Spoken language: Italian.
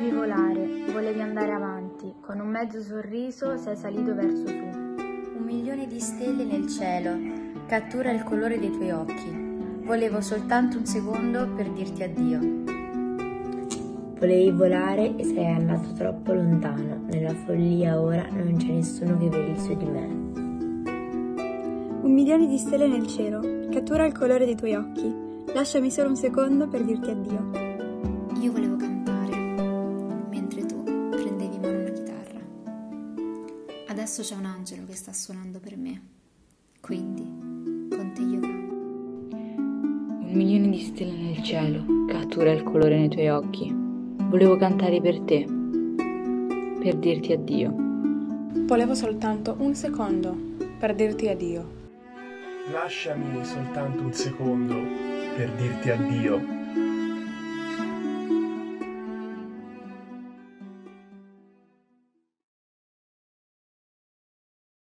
Volevi volare, volevi andare avanti, con un mezzo sorriso sei salito verso su. 1.000.000 di stelle nel cielo, cattura il colore dei tuoi occhi. Volevo soltanto un secondo per dirti addio. Volevi volare e sei andato troppo lontano. Nella follia ora non c'è nessuno che veli su di me. 1.000.000 di stelle nel cielo, cattura il colore dei tuoi occhi. Lasciami solo un secondo per dirti addio. Io volevo cantare, mentre tu prendevi in mano una chitarra. Adesso c'è un angelo che sta suonando per me, quindi con te io canto. 1.000.000 di stelle nel cielo, cattura il colore nei tuoi occhi. Volevo cantare per te, per dirti addio. Volevo soltanto un secondo per dirti addio. Lasciami soltanto un secondo per dirti addio.